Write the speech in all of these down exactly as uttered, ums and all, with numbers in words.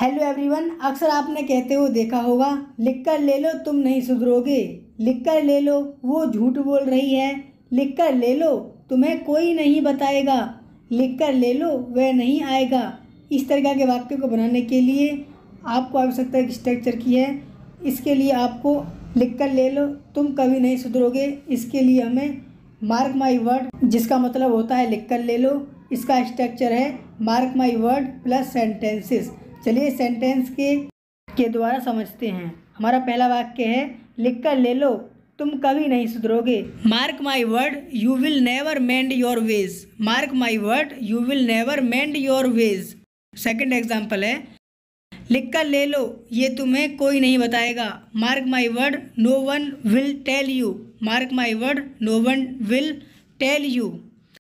Hello everyone, अक्सर आपने कहते हुए देखा होगा, लिख कर ले लो तुम नहीं सुधरोगे, लिख कर ले लो वो झूठ बोल रही है, लिख कर ले लो तुम्हें कोई नहीं बताएगा, लिख कर ले लो वह नहीं आएगा। इस तरह के वाक्य को बनाने के लिए आपको आवश्यकता एक स्ट्रक्चर की है। इसके लिए आपको लिख कर ले लो तुम कभी नहीं सुधरोगे, इसके लिए हमें मार्क माई वर्ड, जिसका मतलब होता है लिख कर ले लो, इसका स्ट्रक्चर है mark my word plus sentences. चलिए सेंटेंस के के द्वारा समझते हैं। हमारा पहला वाक्य है, लिख कर ले लो तुम कभी नहीं सुधरोगे। Mark my word you will never mend your ways. Mark my word you will never mend your ways. Second example है, लिख कर ले लो ये तुम्हें कोई नहीं बताएगा। Mark my word no one will tell you. Mark my word no one will tell you.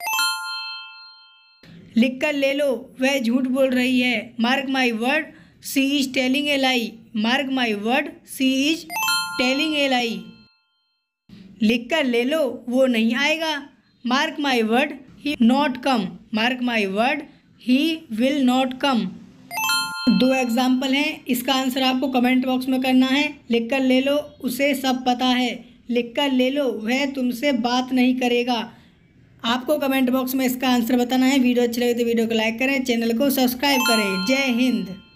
लिख कर ले लो वह झूठ बोल रही है। Mark my word she is telling a lie. Mark my word she is telling a lie. लिख कर ले लो वो नहीं आएगा। Mark my word he not come. Mark my word he will not come. दो एग्जाम्पल हैं, इसका आंसर आपको कमेंट बॉक्स में करना है। लिख कर ले लो उसे सब पता है। लिख कर ले लो वह तुमसे बात नहीं करेगा। आपको कमेंट बॉक्स में इसका आंसर बताना है। वीडियो अच्छी लगे तो वीडियो को लाइक करें, चैनल को सब्सक्राइब करें। जय हिंद।